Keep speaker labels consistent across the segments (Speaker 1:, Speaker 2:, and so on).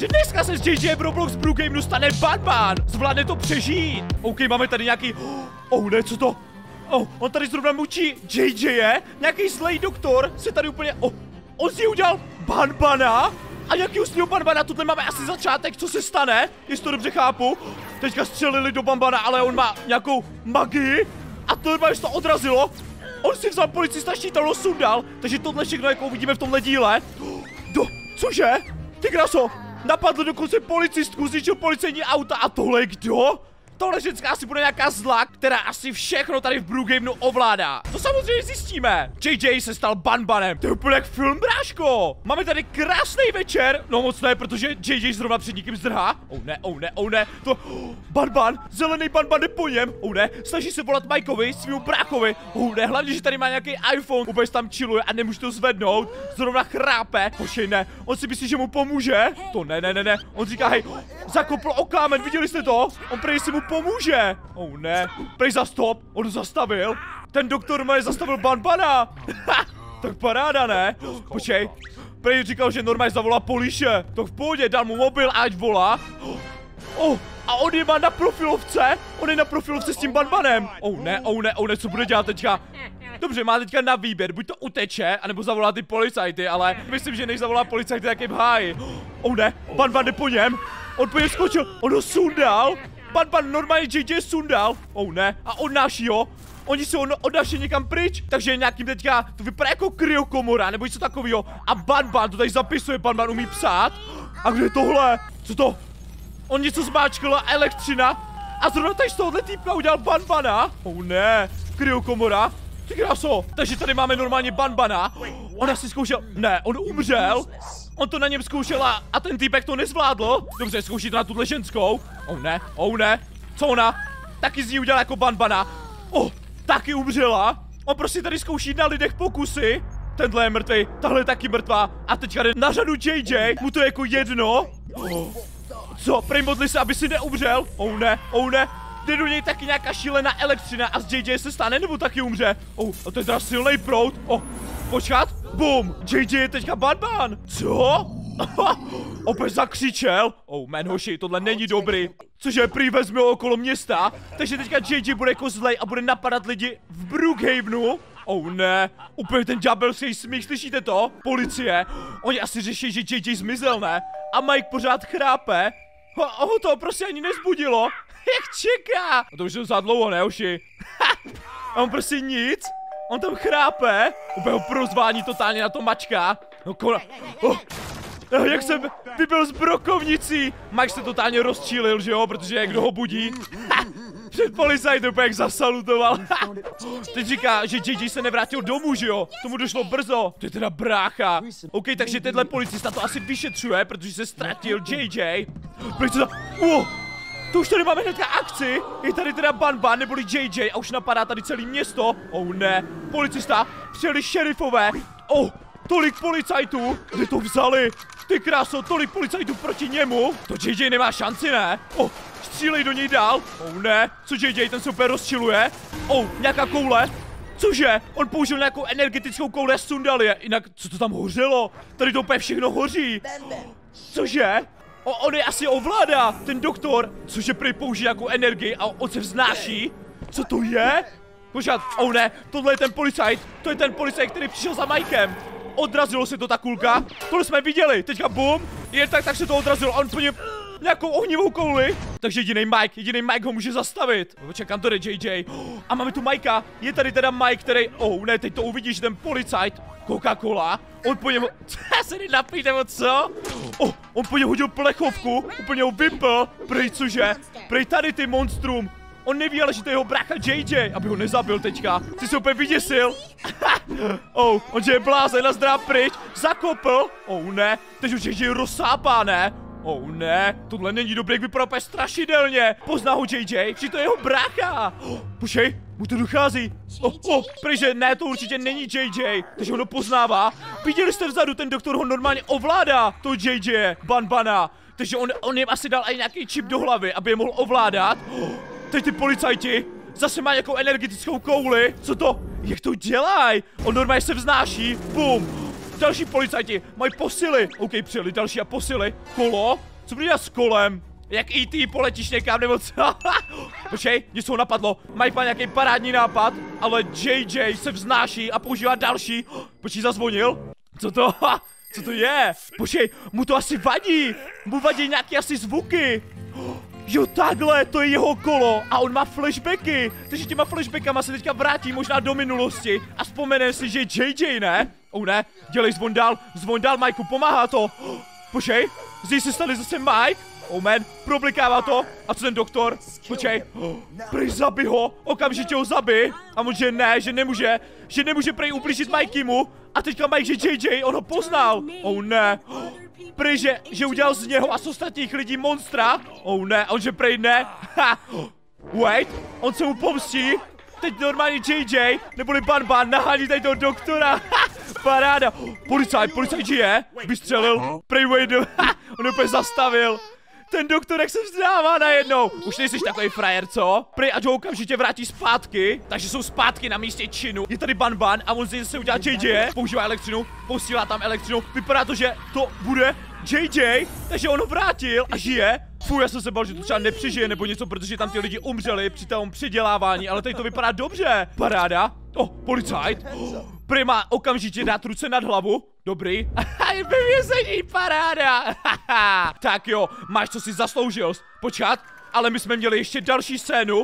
Speaker 1: že dneska se z JJ v Roblox Brookhamenu stane Batman. Zvládne to přežít. OK, máme tady nějaký... Oh, ne, co to? Oh, on tady zrovna mučí JJ, nějaký zlej doktor se tady úplně... Oh, on si udělal Batmana. A jakýho z něho Batmana? Tuhle máme asi začátek, co se stane, jestli to dobře chápu. Teďka střelili do Batmana, ale on má nějakou magii. A to normálně to odrazilo. On si vzal policista štítalo, sundal. Takže tohle všechno, jako uvidíme v tomhle díle. Cože? Ty kraso, napadl dokonce policistku, zničil policejní auta a tohle kdo? Tohle ženská asi bude nějaká zlá, která asi všechno tady v Brookhamenu ovládá. To samozřejmě zjistíme. JJ se stal Batmanem. To je úplně jak film, bráško. Máme tady krásný večer. No moc ne, protože JJ zrovna před nikým zdrhá. Oh ne. To... Batman, zelený Batman jde po něm. Oh ne, snaží se volat Mikeovi, svýmu bráchovi. Oh ne, hlavně, že tady má nějaký iPhone. Úplně tam chilluje a nemůže to zvednout. Zrovna chrápe. Počkej, ne. On si myslí, že mu pomůže. To ne. On říká, hej, zakopl o kámen, viděli jste to? On prej si mu pomůže. Oh ne, prej za stop, on ho zastavil. Ten doktor má zastavil Batmana. Tak paráda, ne? Počkej, prej říkal, že normálně zavolá poliše. To v pohodě, dal mu mobil, ať volá. Oh, a on je má na profilovce. On je na profilovce s tím Batmanem. Oh ne, co bude dělat teďka? Dobře, má teďka na výběr, buď to uteče, anebo zavolá ty policajty, ale myslím, že než zavolá policajty, tak je v háji. Oh ne, Batman jde po něm. On po něm skočil, on ho sundal. Batman normálně JJ sundal. Oh ne, a odnáší ho. Oni se odnáší někam pryč, takže nějakým teďka, to vypadá jako kryokomora, nebo něco takového. A Batman to tady zapisuje, Batman umí psát. A kde je tohle? Co to? On něco zmáčkl, elektřina. A zrovna tady z tohohle týpka udělal Batmana. Oh ne, kryokomora. Ty kráso, takže tady máme normálně Batmana. On asi zkoušel, ne, on umřel. On to na něm zkoušel a ten týpek to nezvládl. Dobře, zkouší to na tuhle ženskou. Oh ne, co ona? Taky z ní udělala jako Batmana. Oh, taky umřela. On prostě tady zkouší na lidech pokusy. Tenhle je mrtvý, tahle je taky mrtvá. A teďka jde na řadu JJ, mu to je jako jedno. Oh. Co, prej modli se, aby si neumřel. Oh ne. Jde do něj taky nějaká šílená elektřina a z JJ se stane, nebo taky umře. Oh, a to je teda silný proud. Oh, počkat, bum, JJ je teďka Batman. Co? Opět zakřičel. Oh man, hoši, tohle není dobrý. Cože, prý vezme ho okolo města. Takže teďka JJ bude jako zlej a bude napadat lidi v Brookhamenu. Oh ne, úplně ten ďábelský smích, slyšíte to? Policie, oni asi řeší, že JJ zmizel, ne? A Mike pořád chrápe. Ho to prostě ani nezbudilo. Jak čeká? A to už je za dlouho, ne, hoši? A on prostě nic. On tam chrápe. Úplně ho prozvání totálně na to mačka. No jak jsem vybil s brokovnicí. Mike se totálně rozčílil, že jo, protože kdo ho budí. Před policajtem úplně jak zasalutoval. Teď říká, že JJ se nevrátil domů, že jo? Tomu došlo brzo. To je teda brácha. OK, takže tenhle policista to asi vyšetřuje, protože se ztratil JJ. Proč to... To už tady máme hnedka akci. Je tady teda Batman neboli JJ a už napadá tady celé město. Oh ne, policista, přijeli šerifové. Oh, tolik policajtů. Kde to vzali? Ty kráso, tolik policajtů proti němu. To JJ nemá šanci, ne? Oh, střílej do něj dál. Oh ne, co JJ, ten se úplně rozčiluje. Oh, nějaká koule. Cože? On použil nějakou energetickou kouli a sundal je. Jinak, co to tam hořelo? Tady to úplně všechno hoří. Cože? On je asi ovládá, ten doktor. Cože prý použije nějakou energii a on se vznáší. Co to je? Počkat, oh ne, tohle je ten policajt. To je ten policajt, který přišel za Mikem. Odrazilo se to ta kulka. Tohle jsme viděli, teďka bum. Jen tak se to odrazilo, on po něm nějakou ohnivou kouli. Takže jediný Mike ho může zastavit. Čekám, to jde JJ. A máme tu Mikea. Je tady teda Mike, který, oh ne, teď to uvidíš, ten policajt. Coca-Cola. On po něm, se nenapít, nebo co? Oh, on po něm hodil plechovku. Úplně ho vypl. Prej, cože? Prej tady ty monstrum. On neví, ale že to je jeho brácha JJ, aby ho nezabil teďka. Ty se úplně vyděsil. Oh, on je blázen a zdrá pryč. Zakopl. Oh ne, teď už JJ rozsápá, ne? Oh ne, tohle není dobré, jak vypadá úplně strašidelně. Pozná ho JJ, že to je jeho brácha. Počkej, mu to dochází. Protože ne, to určitě není JJ. Takže on ho poznává. Viděli jste vzadu, ten doktor ho normálně ovládá. To JJ, Batmana. Takže on jim asi dal i nějaký čip do hlavy, aby je mohl ovládat. Teď ty policajti. Zase má nějakou energetickou kouli. Co to? Jak to dělají? On normálně se vznáší. Bum. Další policajti mají posily. OK, přijeli další a posily. Kolo. Co bude dělat s kolem? Jak E.T. poletíš někam nebo co? Počkej, něco napadlo. Mike má nějaký parádní nápad, ale JJ se vznáší a používá další. Počkej, zazvonil? Co to? Co to je? Počkej, mu to asi vadí. Mu vadí nějaký asi zvuky. Jo, takhle, to je jeho kolo a on má flashbacky. Takže těma flashbackama se teďka vrátí možná do minulosti a vzpomene si, že je JJ, ne? Ne, dělej zvon dál, Mikeu, pomáhá to. Počkej, zde se stane zase Mike. Man, problikává to. A co ten doktor? Počkej. Prej zabij ho, okamžitě ho zabij. A on že ne, že nemůže prej ublížit Mikeymu. A teďka Mike, že JJ, on ho poznal. Ne. Prej, že udělal z něho a z ostatních lidí monstra. Ne, a on že prej ne. Wait, on se mu pomstí. Teď normálně JJ, neboli Banban, nahání tady toho doktora. Paráda. Policajt žije. Vystřelil. Prej wait, on úplně zastavil. Ten doktor jak se vzdává najednou. Už nejsi takový frajer, co? Prej ať ho okamžitě vrátí zpátky. Takže jsou zpátky na místě činu. Je tady Banban a on zase udělá JJ. Používá elektřinu, posílá tam elektřinu. Vypadá to, že to bude JJ. Takže on ho vrátil a žije. Já jsem se bál, že to třeba nepřežije nebo něco, protože tam ty lidi umřeli při tom předělávání, ale tady to vypadá dobře. Paráda. Policajt. Prej má okamžitě dát ruce nad hlavu. Dobrý. Je ve vězení, paráda. Tak jo, máš, co si zasloužil. Počkat, ale my jsme měli ještě další scénu.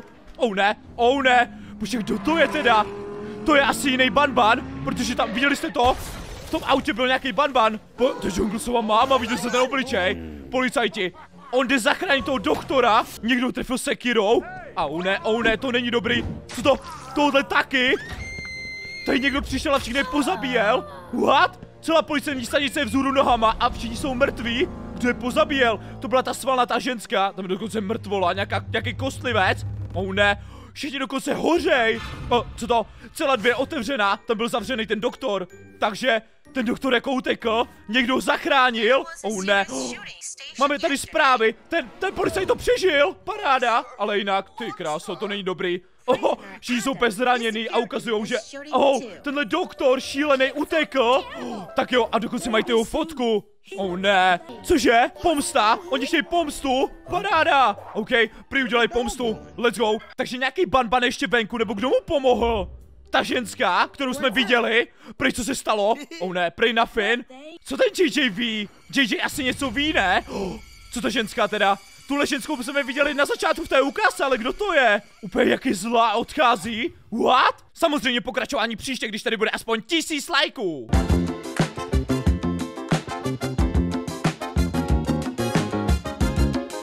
Speaker 1: Ne. Počkej, kdo to je teda? To je asi jiný Banban, protože tam, viděli jste to? V tom autě byl nějaký Banban. To je Junglesova máma, viděli jste ten obličej? Policajti. On jde zachránit toho doktora. Někdo trefil sekirou. Ne, to není dobrý. Co to? Tohle taky? Tady někdo přišel a všechny pozabíjel? What? Celá policejní stanice je vzhůru nohama a všichni jsou mrtví? Kdo je pozabíjel? To byla ta svalnatá ženská. Tam je dokonce mrtvola, nějaký kostlivec. Ne. Všichni dokonce hořej. Co to? Celá dvě otevřená. Tam byl zavřený ten doktor. Takže ten doktor jako utekl. Někdo ho zachránil. Ne. Máme tady zprávy. Ten policajt to přežil. Paráda. Ale jinak, ty kráso, to není dobrý. Všichni jsou úplně zraněný a ukazujou, že tenhle doktor šílený utekl. Tak jo, a dokonce mají jeho fotku. Ne. Cože? Pomsta? Oni chtějí pomstu? Paráda. OK, prý udělej pomstu. Let's go. Takže nějaký Banban ještě venku, nebo kdo mu pomohl? Ta ženská, kterou jsme viděli. Prej, co se stalo? Ne, prej na Finn. Co ten JJ ví? JJ asi něco ví, ne? Co ta ženská teda? Tuhle ženskou jsme viděli na začátku v té ukázce, ale kdo to je? Úplně jaký zlá odchází? What? Samozřejmě pokračování příště, když tady bude aspoň 1000 lajků.